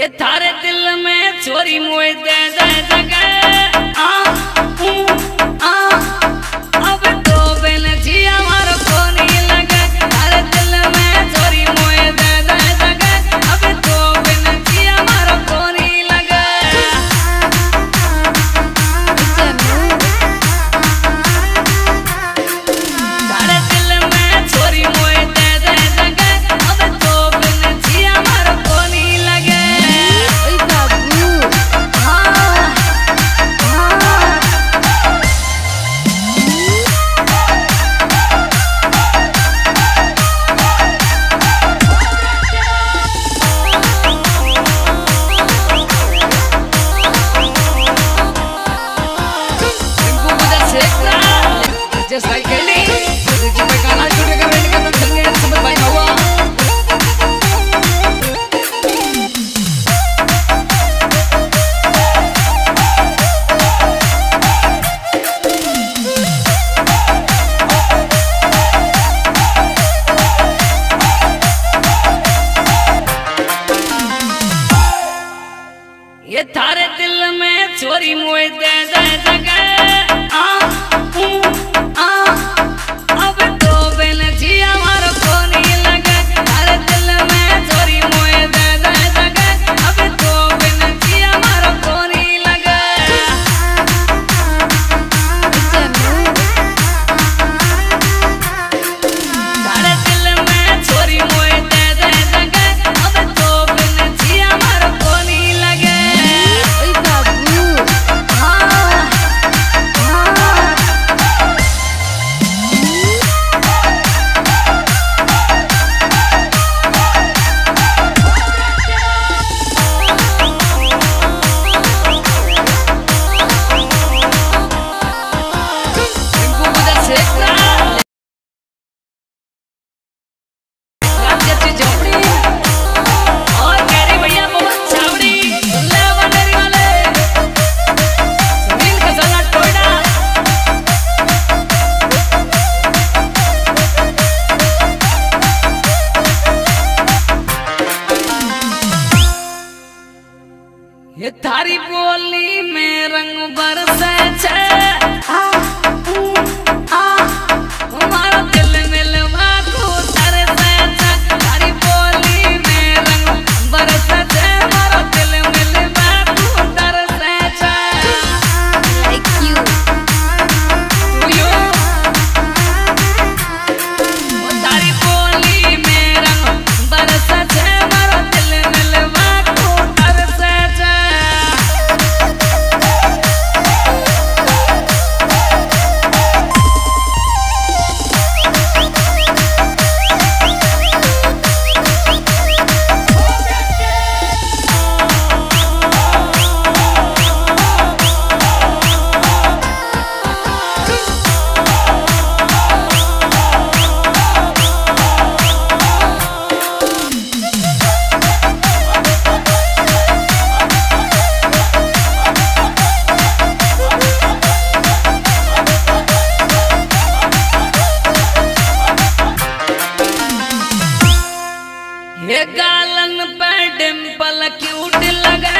ये थारे दिल में चोरी मोए दे दे जगह अब तो बिन जिया मारो को नहीं लगे थारे दिल में चोरी मोए दे दे जगह अब तो बिन जिया मारो को नहीं लगे थारे दिल में चोरी मोए दे दे जगह अब तो बिन जिया मारो को नहीं लगे Just like Kelly, you make a lot of good and get the thing and by Noah. ये थारे दिल में चोरी मोए दे दे जगह अब तो बिन जिया मारो को नहीं लगे थारे दिल में चोरी मोए दे दे जगह अब तो बिन जिया मारो को नहीं लगे थारे दिल में चोरी मोए दे दे जगह अब तो बिन जिया मारो को नहीं लगे ये थारी बोली में रंग बरसे छे हमारा दिल मिलवा को तरसे छे थारी बोली में रंग बरसे छे हमारा दिल मिलवा को तरसे छे like you थारी बोली में रंग बरसे छे हमारा दिल मिलवा को तरसे छे ये गालन पे डिंपल क्यूट लगे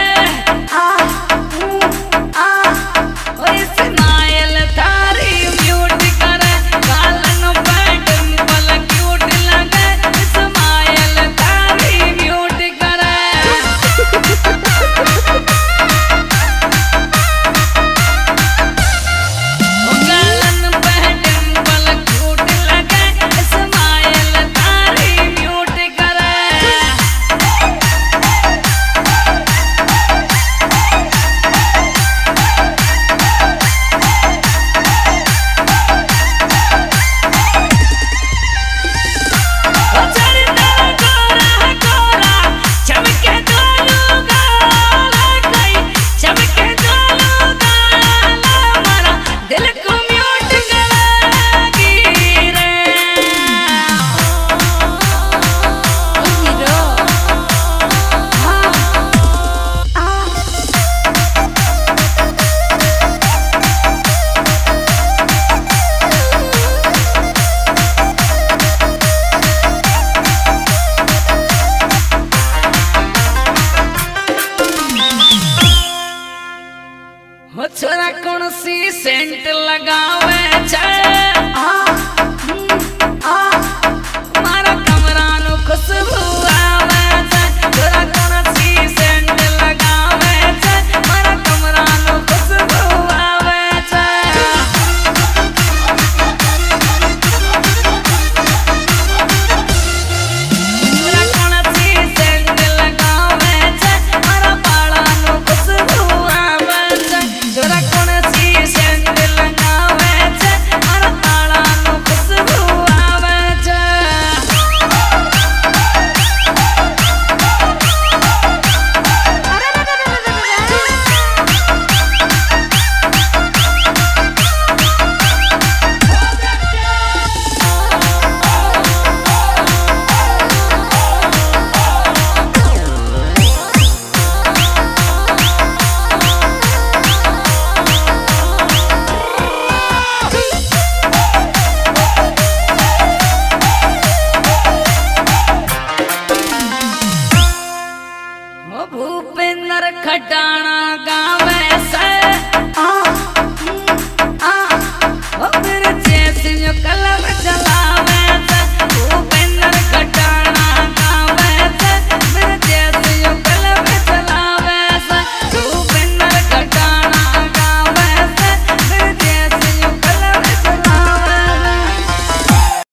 और स्माइल थारी म्यूट करे गालन पे डिंपल क्यूट लगे स्माइल थारी म्यूट करे गालन पे डिंपल क्यूट लगे स्माइल थारी म्यूट करे सेंट लगावे छे मारा कमरा नु खुशबू आवे छे छोरा कोण सी सेंट लगावे छे मारा कमरा नु खुशबू आवे छे छोरा कोण सी सेंट लगावे छे मारा बाळा नु खुशबू आवे छे छोरा कोण सी सेंट लगावे छे मारा बाळा नु खुशबू आवे छे भूपेंद्र खटाना गा